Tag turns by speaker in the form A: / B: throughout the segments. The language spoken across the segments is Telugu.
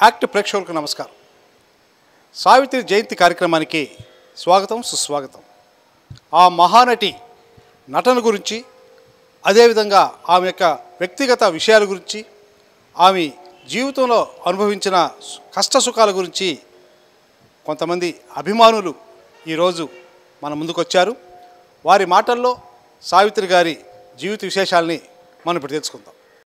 A: యాక్ట్ ప్రేక్షకులకు నమస్కారం. సావిత్రి జయంతి కార్యక్రమానికి స్వాగతం, సుస్వాగతం. ఆ మహానటి నటన గురించి, అదేవిధంగా ఆమె యొక్క వ్యక్తిగత విషయాల గురించి, ఆమె జీవితంలో అనుభవించిన కష్ట సుఖాల గురించి కొంతమంది అభిమానులు ఈరోజు మన ముందుకొచ్చారు. వారి మాటల్లో సావిత్రి గారి జీవిత విశేషాలని మనం ఇప్పుడు తెలుసుకుందాం.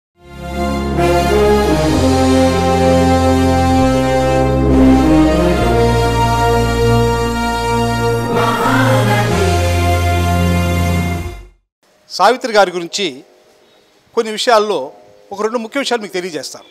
A: సావిత్రి గారి గురించి కొన్ని విషయాల్లో ఒక రెండు ముఖ్య విషయాలు మీకు తెలియజేస్తాను.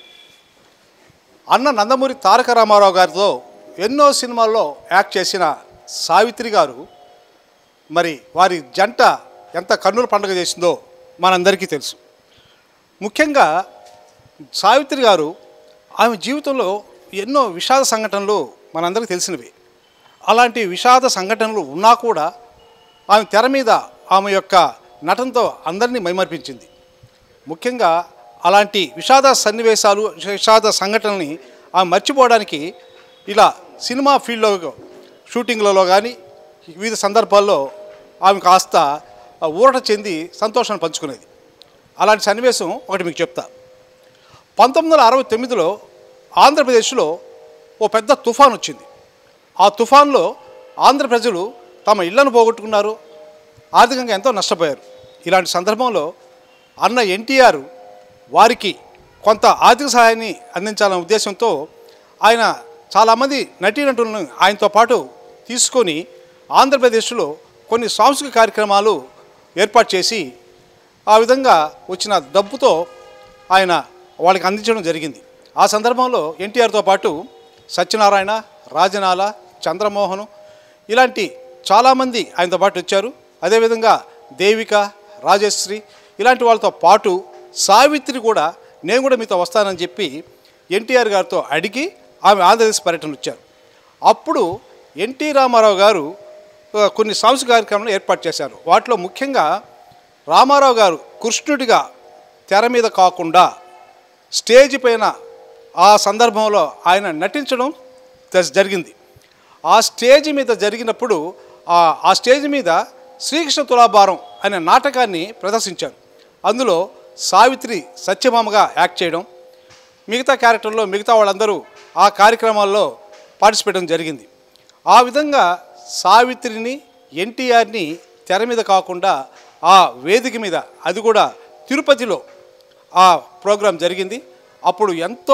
A: అన్న నందమూరి తారక రామారావు గారితో ఎన్నో సినిమాల్లో యాక్ట్ చేసిన సావిత్రి గారు మరి వారి జంట ఎంత కన్నుల పండుగ చేసిందో మనందరికీ తెలుసు. ముఖ్యంగా సావిత్రి గారు ఆమె జీవితంలో ఎన్నో విషాద సంఘటనలు మనందరికీ తెలిసినవి. అలాంటి విషాద సంఘటనలు ఉన్నా కూడా ఆమె తెర మీద ఆమె యొక్క నటనతో అందరినీ మైమర్పించింది. ముఖ్యంగా అలాంటి విషాద సన్నివేశాలు, విషాద సంఘటనల్ని ఆమె మర్చిపోవడానికి ఇలా సినిమా ఫీల్డ్లో షూటింగ్లలో కానీ వివిధ సందర్భాల్లో ఆమె కాస్త ఊరట చెంది సంతోషాన్ని పంచుకునేది. అలాంటి సన్నివేశం ఒకటి మీకు చెప్తా. 1969లో ఆంధ్రప్రదేశ్లో ఓ పెద్ద తుఫాన్ వచ్చింది. ఆ తుఫాన్లో ఆంధ్ర ప్రజలు తమ ఇళ్లను పోగొట్టుకున్నారు, ఆర్థికంగా ఎంతో నష్టపోయారు. ఇలాంటి సందర్భంలో అన్న ఎన్టీఆర్ వారికి కొంత ఆర్థిక సహాయాన్ని అందించాలనే ఉద్దేశంతో ఆయన చాలామంది నటీనటులను ఆయనతో పాటు తీసుకొని ఆంధ్రప్రదేశ్లో కొన్ని సాంస్కృతిక కార్యక్రమాలు ఏర్పాటు చేసి ఆ విధంగా వచ్చిన డబ్బుతో ఆయన వాళ్ళకి అందించడం జరిగింది. ఆ సందర్భంలో ఎన్టీఆర్తో పాటు సత్యనారాయణ, రాజనాల, చంద్రమోహన్ ఇలాంటి చాలామంది ఆయనతో పాటు వచ్చారు. అదేవిధంగా దేవిక, రాజశ్రీ ఇలాంటి వాళ్ళతో పాటు సావిత్రి కూడా నేను కూడా మీతో వస్తానని చెప్పి ఎన్టీఆర్ గారితో అడిగి ఆమె ఆంధ్రప్రదేశ్ పర్యటన వచ్చారు. అప్పుడు ఎన్టీ రామారావు గారు కొన్ని సాంస్కృతిక కార్యక్రమాలు ఏర్పాటు చేశారు. వాటిలో ముఖ్యంగా రామారావు గారు కృష్ణుడిగా తెర మీద కాకుండా స్టేజ్ పైన ఆ సందర్భంలో ఆయన నటించడం జరిగింది. ఆ స్టేజ్ మీద జరిగినప్పుడు ఆ స్టేజ్ మీద శ్రీకృష్ణ తులాభారం అనే నాటకాన్ని ప్రదర్శించారు. అందులో సావిత్రి సత్యభామగా యాక్ట్ చేయడం, మిగతా క్యారెక్టర్లో మిగతా వాళ్ళందరూ ఆ కార్యక్రమాల్లో పార్టిసిపేట్ చేయడం జరిగింది. ఆ విధంగా సావిత్రిని, ఎన్టీఆర్ని తెర మీద కాకుండా ఆ వేదిక మీద, అది కూడా తిరుపతిలో ఆ ప్రోగ్రాం జరిగింది. అప్పుడు ఎంతో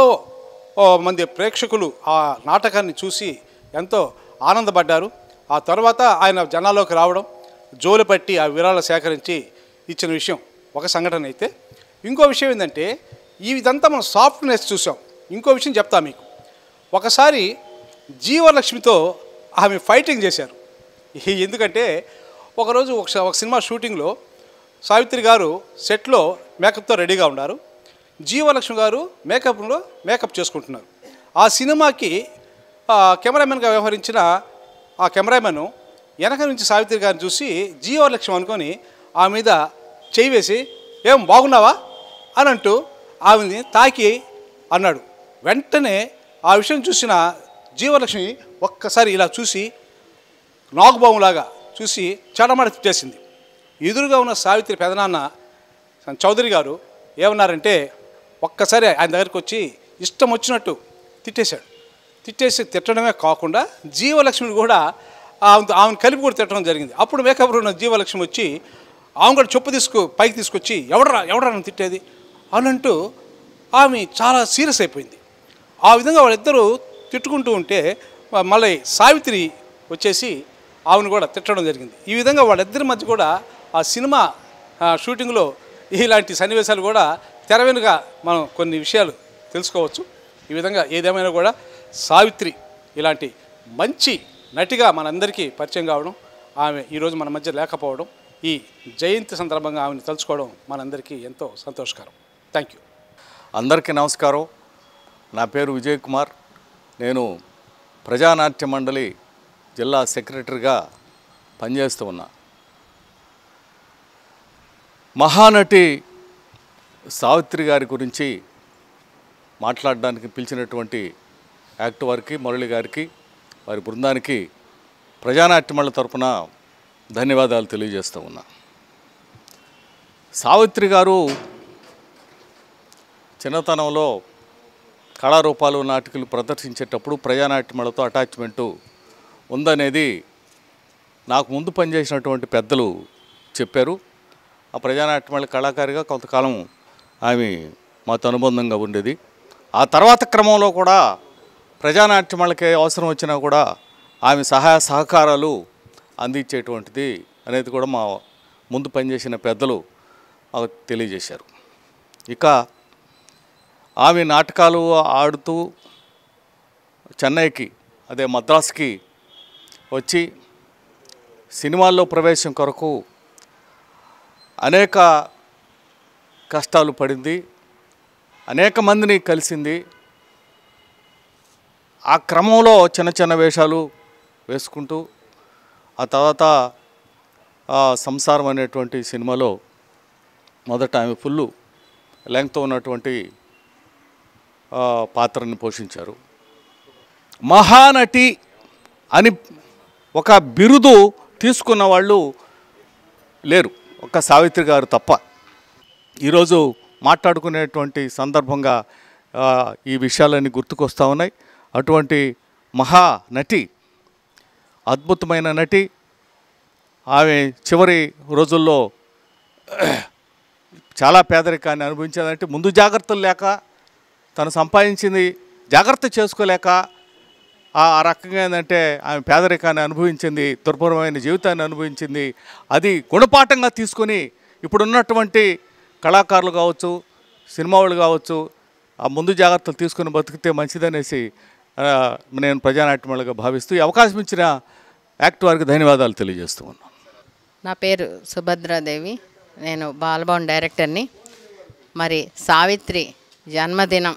A: మంది ప్రేక్షకులు ఆ నాటకాన్ని చూసి ఎంతో ఆనందపడ్డారు. ఆ తర్వాత ఆయన జనాల్లోకి రావడం, జోలుపట్టి ఆ విరాళాలు సేకరించి ఇచ్చిన విషయం ఒక సంఘటన అయితే, ఇంకో విషయం ఏంటంటే ఇదంతా మనం సాఫ్ట్నెస్ చూసాం. ఇంకో విషయం చెప్తా మీకు. ఒకసారి జీవలక్ష్మితో ఆమె ఫైటింగ్ చేశారు. ఎందుకంటే ఒకరోజు ఒక సినిమా షూటింగ్లో సావిత్రి గారు సెట్లో మేకప్తో రెడీగా ఉన్నారు. జీవలక్ష్మి గారు మేకప్ చేసుకుంటున్నారు. ఆ సినిమాకి కెమెరామెన్గా వ్యవహరించిన ఆ కెమెరామెన్ వెనక నుంచి సావిత్రి గారిని చూసి జీవలక్ష్మి అనుకొని ఆమె మీద చేయి వేసి ఏం బాగున్నావా అని అంటూ ఆమెని తాకి అన్నాడు. వెంటనే ఆ విషయం చూసిన జీవలక్ష్మి ఒక్కసారి ఇలా చూసి నాగుబాములాగా చూసి చెడమడ తిట్టేసింది. ఎదురుగా ఉన్న సావిత్రి పెదనాన్న చౌదరి గారు ఏమన్నారంటే ఒక్కసారి ఆయన దగ్గరికి వచ్చి ఇష్టం వచ్చినట్టు తిట్టేశాడు. తిట్టడమే కాకుండా జీవలక్ష్మిని కూడా ఆమెను కలిపి కూడా తిట్టడం జరిగింది. అప్పుడు మేకప్లో ఉన్న జీవలక్ష్మి వచ్చి ఆమె కూడా చెప్పు పైకి తీసుకొచ్చి ఎవడరా నన్ను తిట్టేది అని అంటూ ఆమె చాలా సీరియస్ అయిపోయింది. ఆ విధంగా వాళ్ళిద్దరూ తిట్టుకుంటూ ఉంటే మళ్ళీ సావిత్రి వచ్చేసి ఆమెను కూడా తిట్టడం జరిగింది. ఈ విధంగా వాళ్ళిద్దరి మధ్య కూడా ఆ సినిమా షూటింగ్లో ఇలాంటి సన్నివేశాలు కూడా తెర వెనుక మనం కొన్ని విషయాలు తెలుసుకోవచ్చు. ఈ విధంగా ఏదేమైనా కూడా సావిత్రి ఇలాంటి మంచి నటిగా మనందరికీ పరిచయం కావడం, ఆమె ఈరోజు మన మధ్య లేకపోవడం, ఈ జయంతి సందర్భంగా ఆమెను తలుచుకోవడం మనందరికీ ఎంతో సంతోషకరం. Thank you.
B: అందరికీ నమస్కారం. నా పేరు విజయ్ కుమార్. నేను ప్రజానాట్య మండలి జిల్లా సెక్రటరీగా పనిచేస్తూ ఉన్నా. మహానటి సావిత్రి గారి గురించి మాట్లాడడానికి పిలిచినటువంటి యాక్టర్ వారికి, మురళి గారికి, వారి బృందానికి ప్రజానాట్యమళ్ళ తరపున ధన్యవాదాలు తెలియజేస్తూ ఉన్నా. సావిత్రి గారు చిన్నతనంలో కళారూపాలు, నాటికలు ప్రదర్శించేటప్పుడు ప్రజానాట్యమళ్ళతో అటాచ్మెంటు ఉందనేది నాకు ముందు పనిచేసినటువంటి పెద్దలు చెప్పారు. ఆ ప్రజానాట్యమళ్ళ కళాకారిగా కొంతకాలం ఆమె మాతో అనుబంధంగా ఉండేది. ఆ తర్వాత క్రమంలో కూడా ప్రజానాట్యమళ్ళకి అవసరం వచ్చినా కూడా ఆమె సహాయ సహకారాలు అందించేటువంటిది అనేది కూడా మా ముందు పనిచేసిన పెద్దలు తెలియజేశారు. ఇక ఆమె నాటకాలు ఆడుతూ చెన్నైకి, అదే మద్రాసుకి వచ్చి సినిమాల్లో ప్రవేశం కొరకు అనేక కష్టాలు పడింది, అనేక మందిని కలిసింది. ఆ క్రమంలో చిన్న చిన్న వేషాలు వేసుకుంటూ ఆ తర్వాత సంసారం అనేటువంటి సినిమాలో మొదట ఆమె ఫుల్ లెంగ్త్తో ఉన్నటువంటి పాత్రని పోషించారు. మహానటి అని ఒక బిరుదు తీసుకున్న వాళ్ళు లేరు, ఒక సావిత్రి గారు తప్ప. ఈరోజు మాట్లాడుకునేటువంటి సందర్భంగా ఈ విషయాలన్నీ గుర్తుకొస్తూ ఉన్నాయి. అటువంటి మహానటి, అద్భుతమైన నటి. ఆమె చివరి రోజుల్లో చాలా పేదరికాన్ని అనుభవించేదంటే ముందు జాగ్రత్తలు లేక, తను సంపాదించింది జాగ్రత్త చేసుకోలేక ఆ రకంగా ఏంటంటే ఆమె పేదరికాన్ని అనుభవించింది, దుర్భరమైన జీవితాన్ని అనుభవించింది. అది గుణపాఠంగా తీసుకొని ఇప్పుడున్నటువంటి కళాకారులు కావచ్చు, సినిమా వాళ్ళు కావచ్చు, ఆ ముందు జాగ్రత్తలు తీసుకుని బతికితే మంచిదనేసి నేను ప్రజానాట్యమళ్ళగా భావిస్తూ ఈ అవకాశం ఇచ్చిన యాక్టర్ వారికి ధన్యవాదాలు తెలియజేస్తూ ఉన్నాను.
C: నా పేరు సుభద్రాదేవి, నేను బాలభవన్ డైరెక్టర్ని. మరి సావిత్రి జన్మదినం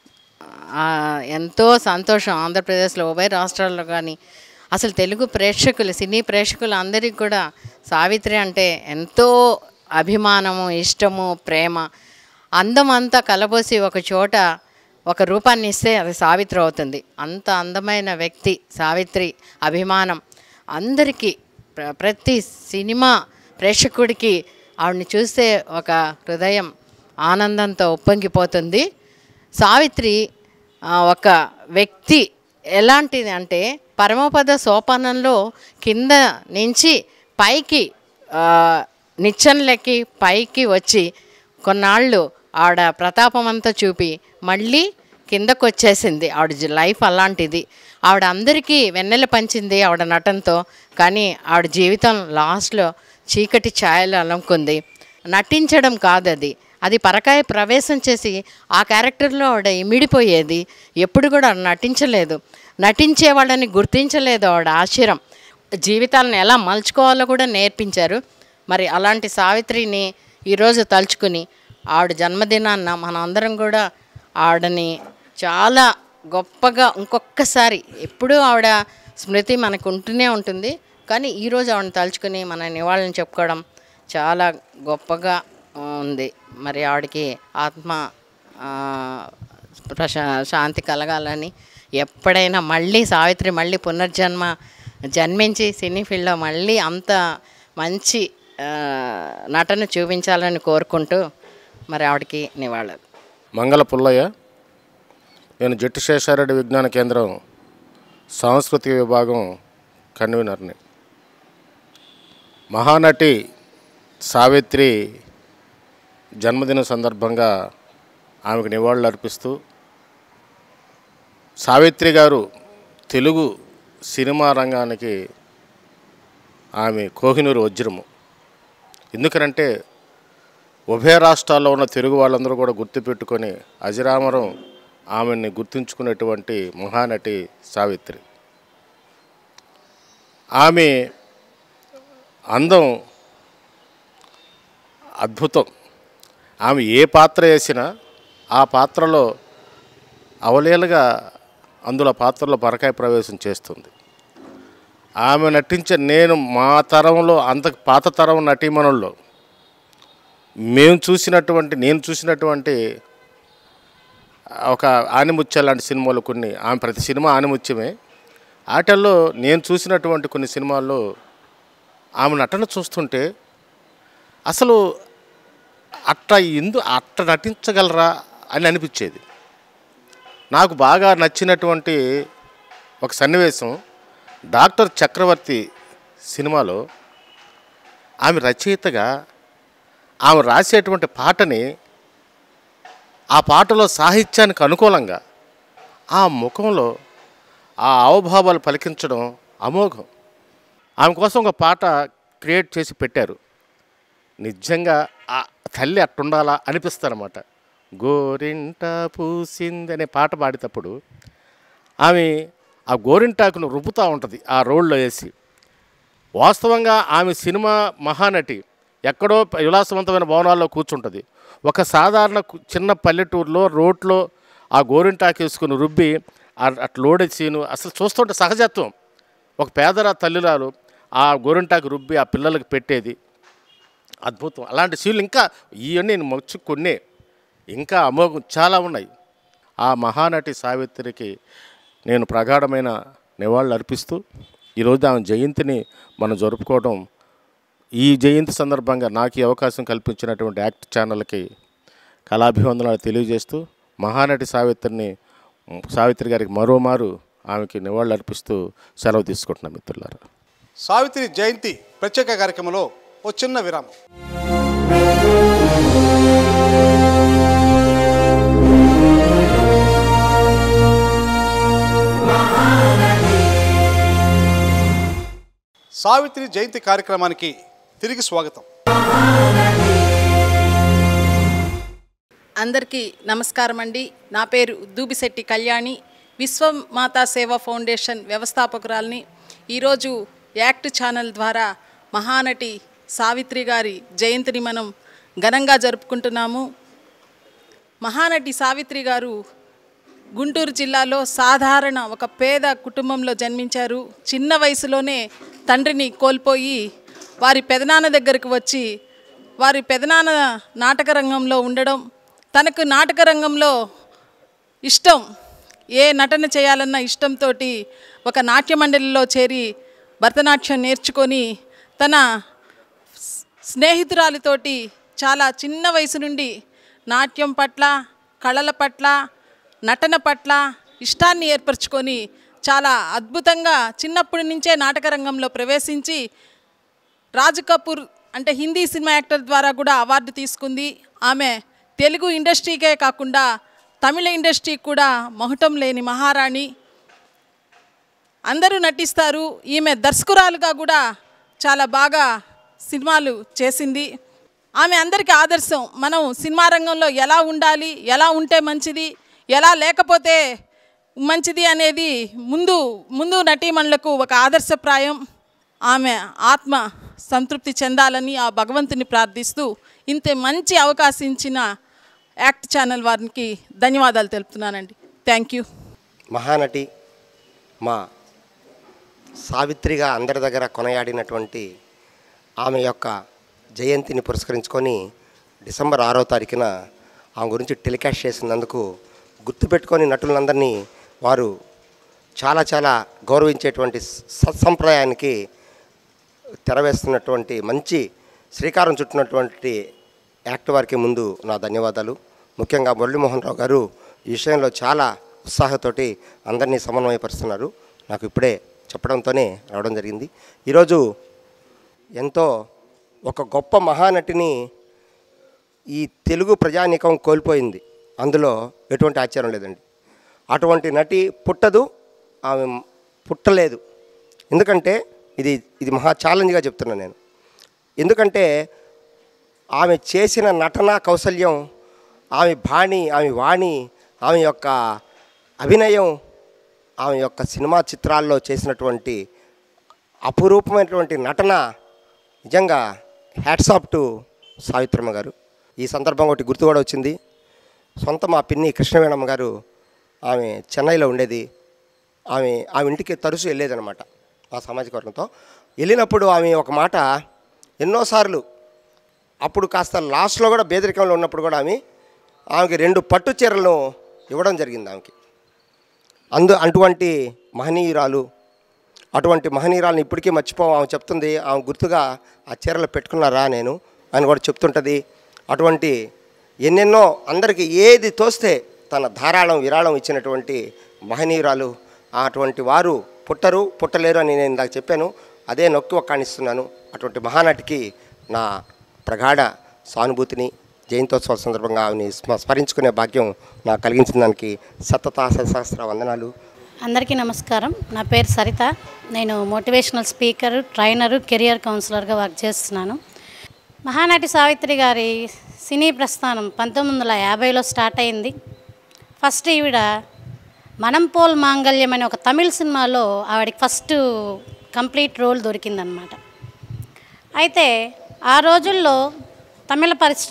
C: ఎంతో సంతోషం. ఆంధ్రప్రదేశ్లో ఉభయ రాష్ట్రాల్లో కానీ అసలు తెలుగు ప్రేక్షకులు, సినీ ప్రేక్షకులు అందరికీ కూడా సావిత్రి అంటే ఎంతో అభిమానము, ఇష్టము, ప్రేమ. అందం అంతా కలబోసి ఒక చోట ఒక రూపాన్ని ఇస్తే అది సావిత్రి అవుతుంది. అంత అందమైన వ్యక్తి సావిత్రి. అభిమానం అందరికీ, ప్రతి సినిమా ప్రేక్షకుడికి ఆవిడని చూస్తే ఒక హృదయం ఆనందంతో ఉప్పొంగిపోతుంది. సావిత్రి ఒక వ్యక్తి ఎలాంటిది అంటే పరమపద సోపానంలో కింద నుంచి పైకి నిచ్చెనలెక్కి పైకి వచ్చి కొన్నాళ్ళు ఆవిడ ప్రతాపం అంతా చూపి మళ్ళీ కిందకు వచ్చేసింది. ఆవిడ లైఫ్ అలాంటిది. ఆవిడ అందరికీ వెన్నెల పంచింది ఆవిడ నటనతో. కానీ ఆవిడ జీవితం లాస్ట్లో చీకటి ఛాయలు అలంకుంది. నటించడం కాదు అది, అది పరకాయ ప్రవేశం చేసి ఆ క్యారెక్టర్లో ఆవిడ ఇమిడిపోయేది. ఎప్పుడు కూడా నటించలేదు, నటించే వాళ్ళని గుర్తించలేదు. ఆవిడ ఆశ్చర్యం, జీవితాలను ఎలా మలుచుకోవాలో కూడా నేర్పించారు. మరి అలాంటి సావిత్రిని ఈరోజు తలుచుకుని ఆవిడ జన్మదినాన్న మనం అందరం కూడా ఆవిడని చాలా గొప్పగా ఇంకొకసారి ఎప్పుడూ ఆవిడ స్మృతి మనకు ఉంటూనే ఉంటుంది. కానీ ఈరోజు ఆవిడని తలుచుకుని మన నివాళులను చెప్పుకోవడం చాలా గొప్పగా ఉంది. మరి ఆవిడకి ఆత్మ శాంతి కలగాలని, ఎప్పుడైనా మళ్ళీ సావిత్రి మళ్ళీ జన్మించి సినీ ఫీల్డ్లో మళ్ళీ అంత మంచి నటన చూపించాలని కోరుకుంటూ మరి ఆవిడకి నివాళులు.
D: మంగళ పుల్లయ్య, నేను జట్టు శేషారెడ్డి విజ్ఞాన కేంద్రం సాంస్కృతిక విభాగం కన్వీనర్ని. మహానటి సావిత్రి జన్మదినం సందర్భంగా ఆమెకు నివాళులు అర్పిస్తూ, సావిత్రి గారు తెలుగు సినిమా రంగానికి ఆమె కోహినూరు వజ్రము. ఎందుకనంటే ఉభయ రాష్ట్రాల్లో ఉన్న తెలుగు వాళ్ళందరూ కూడా గుర్తుపెట్టుకొని అజరామరం ఆమెని గుర్తుంచుకునేటువంటి మహానటి సావిత్రి. ఆమె అందం అద్భుతం. ఆమె ఏ పాత్ర వేసినా ఆ పాత్రలో అవలీలగా అందులో పాత్రలో పరకాయ ప్రవేశం చేస్తుంది. ఆమె నటించే మా తరంలో అంత పాత తరం నటీమణుల్లో నేను చూసినటువంటి ఒక ఆనిముత్యాల లాంటి సినిమాలు కొన్ని, ఆమె ప్రతి సినిమా ఆనిముత్యమే. ఆటల్లో నేను చూసినటువంటి కొన్ని సినిమాల్లో ఆమె నటన చూస్తుంటే అసలు అట్ట నటించగలరా అని అనిపించేది. నాకు బాగా నచ్చినటువంటి ఒక సన్నివేశం డాక్టర్ చక్రవర్తి సినిమాలో ఆమె రచయితగా ఆమె రాసేటువంటి పాటని ఆ పాటలో సాహిత్యానికి అనుకూలంగా ఆ ముఖంలో ఆ హావభావాలు పలికించడం అమోఘం. ఆమె కోసం ఒక పాట క్రియేట్ చేసి పెట్టారు. నిజంగా ఆ తల్లి అట్టుండాలా అనిపిస్తారన్నమాట. గోరింట పూసింది అనే పాట పాడేటప్పుడు ఆమె ఆ గోరింటాకును రుబ్బుతూ ఉంటుంది ఆ రోడ్లో వేసి. వాస్తవంగా ఆమె సినిమా మహానటి ఎక్కడో విలాసవంతమైన భవనాల్లో కూర్చుంటుంది. ఒక సాధారణ చిన్న పల్లెటూరులో రోడ్లో ఆ గోరింటాకు వేసుకుని రుబ్బి అట్లా లోడే సీను అసలు చూస్తుంటే సహజత్వం. ఒక పేదరా తల్లిరాలు ఆ గోరింటాకు రుబ్బి ఆ పిల్లలకు పెట్టేది అద్భుతం. అలాంటి సీన్లు ఇంకా ఇవన్నీ నేను మర్చి కొన్నే, ఇంకా అమోఘం చాలా ఉన్నాయి. ఆ మహానటి సావిత్రికి నేను ప్రగాఢమైన నివాళులు అర్పిస్తూ ఈరోజు ఆమె జయంతిని మనం జరుపుకోవడం, ఈ జయంతి సందర్భంగా నాకు ఈ అవకాశం కల్పించినటువంటి యాక్ట్ ఛానల్కి కళాభివందనాలు తెలియజేస్తూ మహానటి సావిత్రి గారికి మరోమారు ఆమెకి నివాళులు అర్పిస్తూ సెలవు తీసుకుంటున్నాం మిత్రులారా.
A: సావిత్రి జయంతి ప్రత్యేక కార్యక్రమంలో ఓ చిన్న విరామం. సావిత్రి జయంతి కార్యక్రమానికి తిరిగి స్వాగతం.
E: అందరికీ నమస్కారం అండి. నా పేరు దూబిశెట్టి కళ్యాణి, విశ్వమాతా సేవా ఫౌండేషన్ వ్యవస్థాపకురాలిని. ఈరోజు యాక్ట్ ఛానల్ ద్వారా మహానటి సావిత్రి గారి జయంతిని మనం ఘనంగా జరుపుకుంటున్నాము. మహానటి సావిత్రి గారు గుంటూరు జిల్లాలో సాధారణ ఒక పేద కుటుంబంలో జన్మించారు. చిన్న వయసులోనే తండ్రిని కోల్పోయి వారి పెదనాన్న దగ్గరికి వచ్చి వారి పెదనాన్న నాటక రంగంలో ఉండడం, తనకు నాటక రంగంలో ఇష్టం, ఏ నటన చేయాలన్న ఇష్టంతో ఒక నాట్య మండలిలో చేరి భరతనాట్యం నేర్చుకొని తన స్నేహితురాలితోటి చాలా చిన్న వయసు నుండి నాట్యం పట్ల, కళల పట్ల, నటన పట్ల ఇష్టాన్ని ఏర్పరచుకొని చాలా అద్భుతంగా చిన్నప్పటి నుంచే నాటక రంగంలో ప్రవేశించి రాజ్ కపూర్ అంటే హిందీ సినిమా యాక్టర్ ద్వారా కూడా అవార్డు తీసుకుంది. ఆమె తెలుగు ఇండస్ట్రీకే కాకుండా తమిళ ఇండస్ట్రీకి కూడా మహటం లేని మహారాణి. అందరూ నటిస్తారు. ఈమె దర్శకురాలుగా కూడా చాలా బాగా సినిమాలు చేసింది. ఆమె అందరికీ ఆదర్శం. మనం సినిమా రంగంలో ఎలా ఉండాలి, ఎలా ఉంటే మంచిది, ఎలా లేకపోతే మంచిది అనేది ముందు నటీమణులకు ఒక ఆదర్శప్రాయం. ఆమె ఆత్మ సంతృప్తి చెందాలని ఆ భగవంతుని ప్రార్థిస్తూ ఇంత మంచి అవకాశం ఇచ్చిన యాక్ట్ ఛానల్ వారికి ధన్యవాదాలు తెలుపుతున్నానండి. Thank you.
F: మహానటి మా సావిత్రిగా అందరి దగ్గర కొనయాడినటువంటి ఆమె యొక్క జయంతిని పురస్కరించుకొని డిసెంబర్ 6వ తారీఖున ఆమె గురించి టెలికాస్ట్ చేసినందుకు గుర్తుపెట్టుకొని నటులందరినీ వారు చాలా చాలా గౌరవించేటువంటి సత్సంప్రదాయానికి తెరవేస్తున్నటువంటి మంచి శ్రీకారం చుట్టినటువంటి యాక్ట్ వారికి ముందు నా ధన్యవాదాలు. ముఖ్యంగా మురళీమోహన్ రావు గారు ఈ విషయంలో చాలా ఉత్సాహంతోటి అందరినీ సమన్వయపరుస్తున్నారు. నాకు ఇప్పుడే చెప్పడంతోనే రావడం జరిగింది. ఈరోజు ఎంతో ఒక గొప్ప మహానటిని ఈ తెలుగు ప్రజానీకం కోల్పోయింది. అందులో ఎటువంటి ఆశ్చర్యం లేదండి. అటువంటి నటి పుట్టదు, ఆమె పుట్టలేదు. ఎందుకంటే ఇది మహా ఛాలెంజ్గా చెప్తున్నాను నేను. ఎందుకంటే ఆమె చేసిన నటనా కౌశల్యం, ఆమె బాణి, ఆమె వాణి, ఆమె యొక్క అభినయం, ఆమె యొక్క సినిమా చిత్రాల్లో చేసినటువంటి అపురూపమైనటువంటి నటన నిజంగా హ్యాట్స్ ఆఫ్ టు సావిత్రమ్మ గారు. ఈ సందర్భంగా ఒకటి గుర్తు కూడా వచ్చింది. సొంత మా పిన్ని కృష్ణవేణమ్మ గారు ఆమె చెన్నైలో ఉండేది. ఆమె ఇంటికి తరచూ వెళ్ళేదనమాట ఆ సామాజిక వర్గంతో. వెళ్ళినప్పుడు ఆమె ఒక మాట ఎన్నోసార్లు, అప్పుడు కాస్త లాస్ట్లో కూడా పేదరికంలో ఉన్నప్పుడు కూడా ఆమెకి 2 పట్టు చీరలను ఇవ్వడం జరిగింది ఆమెకి. అటువంటి మహనీయురాలను ఇప్పటికీ మర్చిపోం. ఆమె చెప్తుంది, ఆమె గుర్తుగా ఆ చీరలు పెట్టుకున్నారా నేను అని కూడా చెప్తుంటుంది. అటువంటి ఎన్నెన్నో అందరికీ ఏది తోస్తే తన ధారాళం విరాళం ఇచ్చినటువంటి మహనీయురాలు. అటువంటి వారు పుట్టలేరు అని నేను ఇందాక చెప్పాను. అదే నొక్కి ఒక్కాణిస్తున్నాను. అటువంటి మహానటికి నా ప్రగాఢ సానుభూతిని, జయంతోత్సవాల సందర్భంగా ఆమెని స్మరించుకునే భాగ్యం నాకు కలిగించిన దానికి సహస్ర వందనాలు.
G: అందరికీ నమస్కారం. నా పేరు సరిత. నేను మోటివేషనల్ స్పీకరు, ట్రైనరు, కెరియర్ కౌన్సిలర్గా వర్క్ చేస్తున్నాను. మహానటి సావిత్రి గారి సినీ ప్రస్థానం 1950లో స్టార్ట్ అయింది. ఫస్ట్ ఈవిడ మనం పోల్ మాంగళ్యం అనే ఒక తమిళ సినిమాలో ఆవిడకి ఫస్ట్ కంప్లీట్ రోల్ దొరికిందనమాట. అయితే ఆ రోజుల్లో తమిళ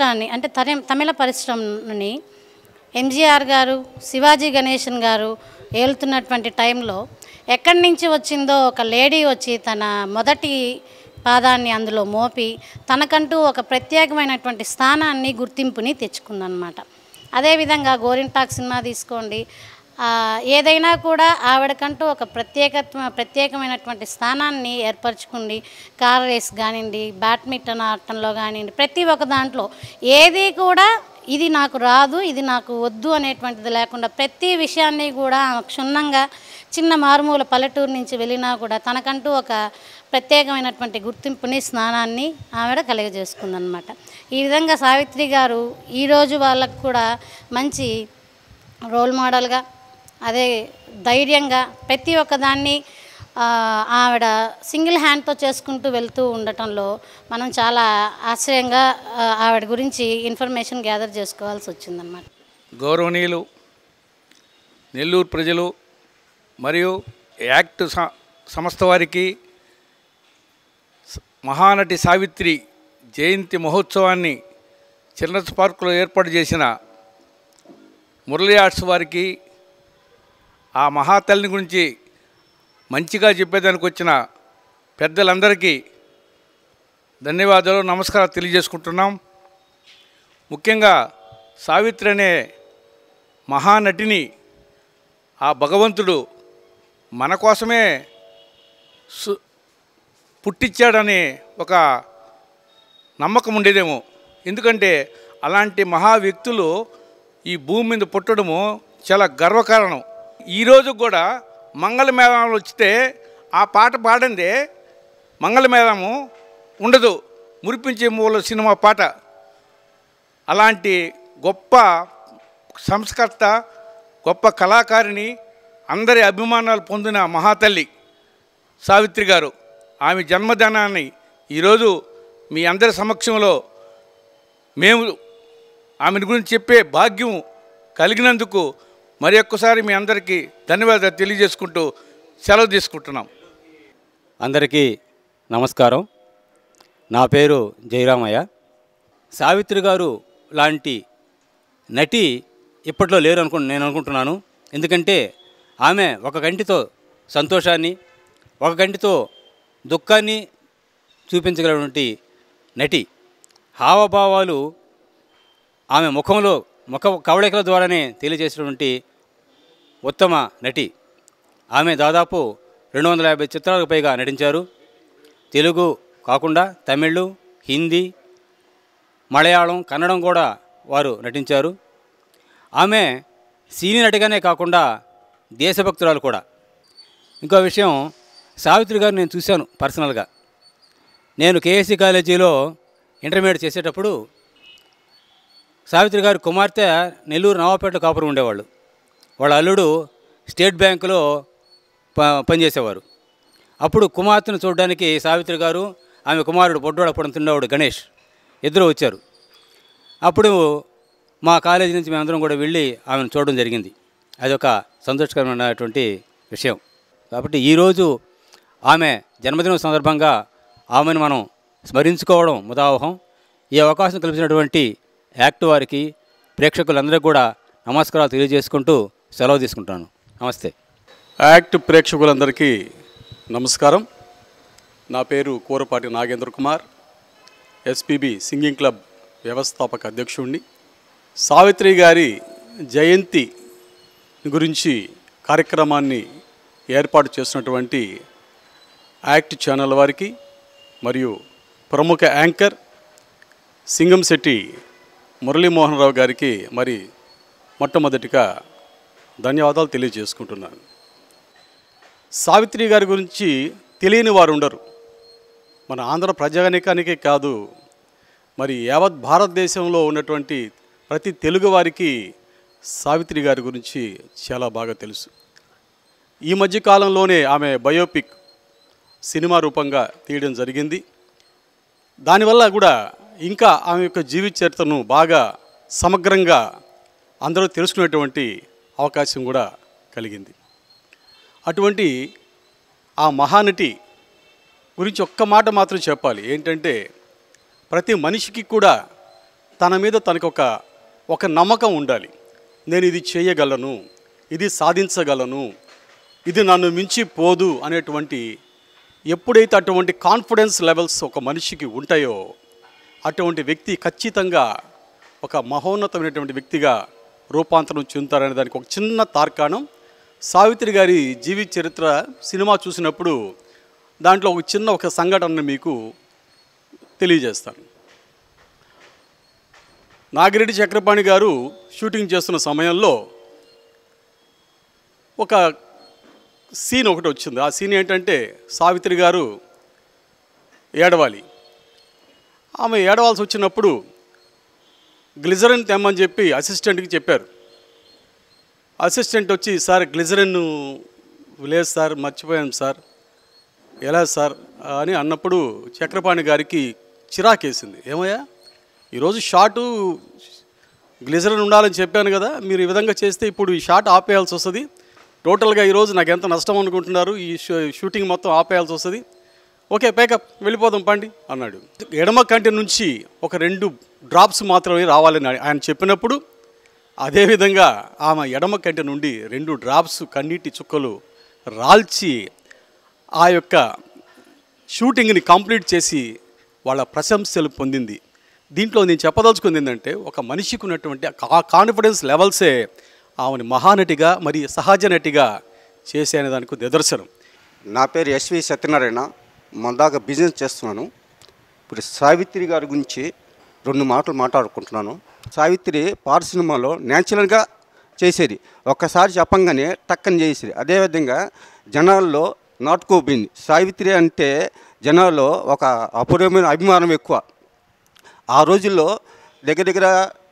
G: పరిశ్రమని ఎంజీఆర్ గారు, శివాజీ గణేశన్ గారు ఏలుతున్నటువంటి టైంలో ఎక్కడి నుంచి వచ్చిందో ఒక లేడీ వచ్చి తన మొదటి పాదాన్ని అందులో మోపి తనకంటూ ఒక ప్రత్యేకమైనటువంటి స్థానాన్ని, గుర్తింపుని తెచ్చుకుందనమాట. అదేవిధంగా గోరింటాక్ సినిమా తీసుకోండి, ఏదైనా కూడా ఆవిడకంటూ ఒక ప్రత్యేకమైనటువంటి స్థానాన్ని ఏర్పరచుకుంది. కార్ రేస్ కానివ్వండి, బ్యాడ్మింటన్ ఆడటంలో కానివ్వండి, ప్రతి ఒక్క దాంట్లో ఏది కూడా ఇది నాకు రాదు, ఇది నాకు వద్దు అనేటువంటిది లేకుండా ప్రతి విషయాన్ని కూడా క్షుణ్ణంగా చిన్న మారుమూల పల్లెటూరు నుంచి వెళ్ళినా కూడా తనకంటూ ఒక ప్రత్యేకమైనటువంటి గుర్తింపుని, స్నానాన్ని ఆవిడ కలుగజేసుకుందనమాట. ఈ విధంగా సావిత్రి గారు ఈరోజు వాళ్ళకు కూడా మంచి రోల్ మోడల్గా, అదే ధైర్యంగా ప్రతి ఒక్కదాన్ని ఆవిడ సింగిల్ హ్యాండ్తో చేసుకుంటూ వెళ్తూ ఉండటంలో మనం చాలా ఆశ్చర్యంగా ఆవిడ గురించి ఇన్ఫర్మేషన్ గ్యాదర్ చేసుకోవాల్సి వచ్చిందన్నమాట.
H: గౌరవనీయులు, నెల్లూరు ప్రజలు మరియు యాక్ట్ సంస్థ వారికి మహానటి సావిత్రి జయంతి మహోత్సవాన్ని చిల్డ్రన్స్ పార్కులో ఏర్పాటు చేసిన మురళీ ఆర్ట్స్ వారికి, ఆ మహాతల్లిని గురించి మంచిగా చెప్పేదానికి వచ్చిన పెద్దలందరికీ ధన్యవాదాలు, నమస్కారాలు తెలియజేసుకుంటున్నాం. ముఖ్యంగా సావిత్రి అనే మహానటిని ఆ భగవంతుడు మన కోసమే పుట్టించాడని ఒక నమ్మకం ఉండేదేమో. ఎందుకంటే అలాంటి మహా వ్యక్తులు ఈ భూమి మీద పుట్టడము చాలా గర్వకారణం. ఈరోజు కూడా మంగళమేళాలు వచ్చితే ఆ పాట పాడందే మంగళమేళము ఉండదు, మురిపించే మూల సినిమా పాట. అలాంటి గొప్ప సంస్కర్త, గొప్ప కళాకారిణి, అందరి అభిమానాలు పొందిన మహాతల్లి సావిత్రి గారు. ఆమె జన్మదినాన్ని ఈరోజు మీ అందరి సమక్షంలో మేము ఆమెను గురించి చెప్పే భాగ్యం కలిగినందుకు మరి ఒక్కసారి మీ అందరికీ ధన్యవాదాలు తెలియజేసుకుంటూ సెలవు తీసుకుంటున్నాం.
I: అందరికీ నమస్కారం. నా పేరు జయరామయ్య. సావిత్రి గారు లాంటి నటి ఇప్పట్లో లేరు నేను అనుకుంటున్నాను. ఎందుకంటే ఆమె ఒక కంటితో సంతోషాన్ని, ఒక కంటితో దుఃఖాన్ని చూపించగలిగినటువంటి నటి. హావభావాలు ఆమె ముఖ కవళికల ద్వారానే తెలియజేసినటువంటి ఉత్తమ నటి. ఆమె దాదాపు 250 చిత్రాలకు పైగా నటించారు. తెలుగు కాకుండా తమిళ్, హిందీ, మలయాళం, కన్నడం కూడా వారు నటించారు. ఆమె సినీ నటిగానే కాకుండా దేశభక్తురాలు కూడా. ఇంకో విషయం, సావిత్రి గారు నేను చూశాను పర్సనల్గా. నేను కేఎస్సి కాలేజీలో ఇంటర్మీడియట్ చేసేటప్పుడు సావిత్రి గారి కుమార్తె నెల్లూరు నవాపేటలో కాపురం ఉండేవాళ్ళు. వాళ్ళ అల్లుడు స్టేట్ బ్యాంకులో పనిచేసేవారు. అప్పుడు కుమార్తెను చూడడానికి సావిత్రి గారు, ఆమె కుమారుడు పొడ్డోడు అప్పుడు తిన్నవాడు గణేష్ ఇద్దరు వచ్చారు. అప్పుడు మా కాలేజీ నుంచి మేమందరం కూడా వెళ్ళి ఆమెను చూడడం జరిగింది. అదొక సంతోషకరమైనటువంటి విషయం. కాబట్టి ఈరోజు ఆమె జన్మదినం సందర్భంగా ఆమెను మనం స్మరించుకోవడం ముదావహం. ఈ అవకాశం కల్పించినటువంటి యాక్ట్ వారికి, ప్రేక్షకులందరికీ కూడా నమస్కారాలు తెలియజేసుకుంటూ సెలవు తీసుకుంటాను. నమస్తే.
J: యాక్ట్ ప్రేక్షకులందరికీ నమస్కారం. నా పేరు Kurapati Nagendra Kumar, SPB singing club వ్యవస్థాపక అధ్యక్షుడిని. సావిత్రి గారి జయంతి గురించి కార్యక్రమాన్ని ఏర్పాటు చేసినటువంటి యాక్ట్ ఛానల్ వారికి మరియు ప్రముఖ యాంకర్ సింగంశెట్టి మురళీమోహన్ రావు గారికి మరి మొట్టమొదటిగా ధన్యవాదాలు తెలియజేసుకుంటున్నాను. సావిత్రి గారి గురించి తెలియని వారు ఉండరు. మన ఆంధ్ర ప్రజానికానికే కాదు, మరి యావత్ భారతదేశంలో ఉన్నటువంటి ప్రతి తెలుగు వారికి సావిత్రి గారి గురించి చాలా బాగా తెలుసు. ఈ మధ్య కాలంలోనే ఆమె బయోపిక్ సినిమా రూపంగా తీయడం జరిగింది. దానివల్ల కూడా ఇంకా ఆమె యొక్క జీవిత చరిత్రను బాగా సమగ్రంగా అందరూ తెలుసుకునేటువంటి అవకాశం కూడా కలిగింది. అటువంటి ఆ మహానటి గురించి ఒక్క మాట మాత్రం చెప్పాలి. ఏంటంటే ప్రతి మనిషికి కూడా తన మీద తనకు ఒక నమ్మకం ఉండాలి. నేను ఇది చేయగలను, ఇది సాధించగలను, ఇది నన్ను మించి పోదు అనేటువంటి ఎప్పుడైతే అటువంటి కాన్ఫిడెన్స్ లెవెల్స్ ఒక మనిషికి ఉంటాయో అటువంటి వ్యక్తి ఖచ్చితంగా ఒక మహోన్నతమైనటువంటి వ్యక్తిగా రూపాంతరం చెందుతారనే దానికి ఒక చిన్న తార్కాణం సావిత్రి గారి జీవిత చరిత్ర సినిమా చూసినప్పుడు దాంట్లో ఒక సంఘటనను మీకు తెలియజేస్తాను. నాగిరెడ్డి చక్రపాణి గారు షూటింగ్ చేస్తున్న సమయంలో ఒక సీన్ ఒకటి వచ్చింది. ఆ సీన్ ఏంటంటే సావిత్రి గారు ఏడవాలి. ఆమె ఏడవాల్సి వచ్చినప్పుడు గ్లిజరిన్ తెమ్మని చెప్పి అసిస్టెంట్కి చెప్పారు. అసిస్టెంట్ వచ్చి, సార్ గ్లిజరిన్ లేదు సార్, మర్చిపోయాం సార్, ఎలా సార్ అని అన్నప్పుడు చక్రపాణి గారికి చిరాకేసింది. ఏమయ్యా, ఈరోజు షాటు గ్లిజరిన్ ఉండాలని చెప్పాను కదా, మీరు ఈ విధంగా చేస్తే ఇప్పుడు ఈ షాట్ ఆపేయాల్సి వస్తుంది, టోటల్గా ఈరోజు నాకు ఎంత నష్టం అనుకుంటున్నారు, ఈ షూటింగ్ మొత్తం ఆపేయాల్సి వస్తుంది, ఓకే పేకప్ వెళ్ళిపోదాం పండి అన్నాడు. ఎడమ కంటి నుంచి ఒక 2 డ్రాప్స్ మాత్రమే రావాలని ఆయన చెప్పినప్పుడు అదేవిధంగా ఆమె ఎడమ కంటి నుండి 2 డ్రాప్స్ కన్నీటి చుక్కలు రాల్చి ఆ యొక్క షూటింగ్ని కంప్లీట్ చేసి వాళ్ళ ప్రశంసలు పొందింది. దీంట్లో నేను చెప్పదలుచుకుంది ఏంటంటే ఒక మనిషికి ఉన్నటువంటి ఆ కాన్ఫిడెన్స్ లెవెల్సే ఆమెను మహానటిగా మరి సహజ నటిగా చేసే దానికి నిదర్శనం.
K: నా పేరు ఎస్వి సత్యనారాయణ, మొందాక బిజినెస్ చేస్తున్నాను. ఇప్పుడు సావిత్రి గారి గురించి 2 మాటలు మాట్లాడుకుంటున్నాను. సావిత్రి పాట సినిమాలో న్యాచురల్గా చేసేది, ఒక్కసారి చెప్పంగానే టక్కని చేసేది. అదేవిధంగా జనాల్లో నాటుకోపోయింది. సావిత్రి అంటే జనాల్లో ఒక అపూర్వమైన అభిమానం ఎక్కువ. ఆ రోజుల్లో దగ్గర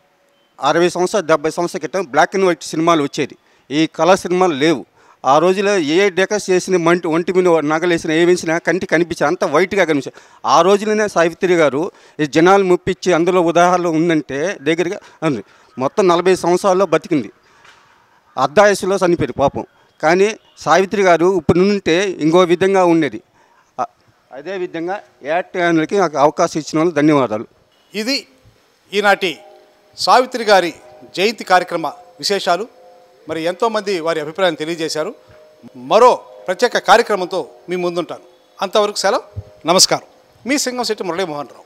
K: 60 సంవత్సరాలు 70 సంవత్సరాల క్రితం బ్లాక్ అండ్ వైట్ సినిమాలు వచ్చేది, ఈ కలర్ సినిమాలు లేవు. ఆ రోజుల్లో ఏ డెకస్ చేసిన ఒంటి మీద నగలేసిన ఏ వేసినా కంటికి కనిపించారు, అంత వైట్గా కనిపించారు. ఆ రోజులోనే సావిత్రి గారు ఈ జనాలు ముప్పించి అందులో ఉదాహరణ ఉందంటే దగ్గరగా మొత్తం 40 సంవత్సరాల్లో బతికింది. అర్ధాయసులో చనిపోయారు పాపం. కానీ సావిత్రి గారు ఇప్పుడు నుంటే ఇంకో విధంగా ఉండేది. అదేవిధంగా యాక్ట్ ఛానల్కి నాకు అవకాశం ఇచ్చిన వాళ్ళు ధన్యవాదాలు.
A: ఇది ఈనాటి సావిత్రి గారి జయంతి కార్యక్రమ విశేషాలు. మరి ఎంతోమంది వారి అభిప్రాయం తెలియజేశారు. మరో ప్రత్యేక కార్యక్రమంతో మీ ముందుంటాను. అంతవరకు సెలవు, నమస్కారం. మీ సింగంశెట్టి మురళీమోహన్ రావు.